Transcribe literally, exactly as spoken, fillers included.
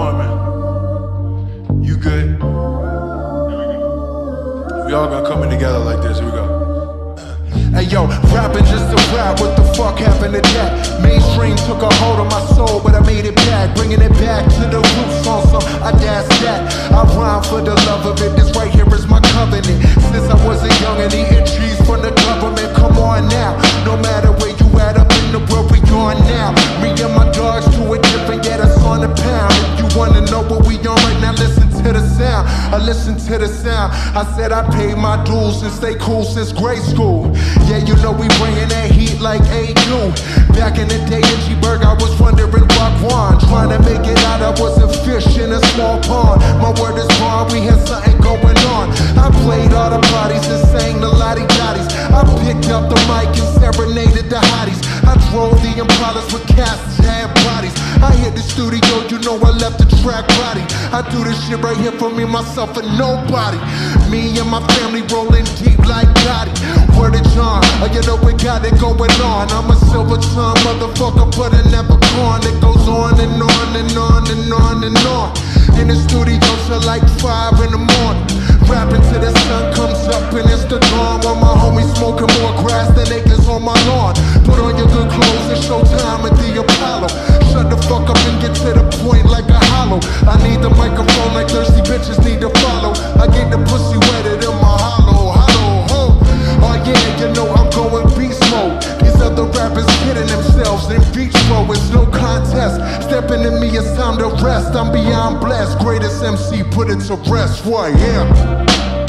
going, man? You good? We all gonna come in together like this. Here we go. Hey yo, rapping just to rap, what the fuck happened to that? Mainstream took a hold of my soul, but I made it back, bringing it back to the roots on some audacious that. I rhyme for the love of it, this right here is my covenant. Since I was a youngin', eating cheese from the government, come on now. No matter where you at up in the world, we on now. Me and my dogs do it different, yeah, that's on the pound. If you wanna know what we on right now, listen to the sound. I listen to the sound. I said I paid my dues and stay cool since grade school. Yeah, you know we bringing that heat like A U. Back in the day in G-Berg, I was wondering what one. Trying to make it out, I was a fish in a small pond. My word is bond, we had something going on. I played all the parties and sang the lottie-dotties. I picked up the mic and serenaded the hotties. I drove the Impalas with cats that had bodies. I hit the studio, you know I left the track body. I do this shit right here for me, myself, and nobody. Me and my family rolling deep like Gotti. Word of John, oh, you know we got it going on. I'm a silver tongue motherfucker, but I never gone. It goes on and on and on and on and on. In the studio till like five in the morning. Rapping till the sun comes up and it's the dawn. While my homies smoking more grass than acres on my lawn. Put on your good clothes and show time at the Apollo. Shut the fuck up and get to the point like a hollow. I need the microphone like thirsty bitches need to follow. I get the pussy wetter than my hollow, hollow, ho. Oh yeah, you know I'm going beast mode. These other rappers kidding themselves in beach row. It's no contest. Stepping to me, it's time to rest. I'm beyond blessed. Greatest M C, put it to rest. What? Yeah.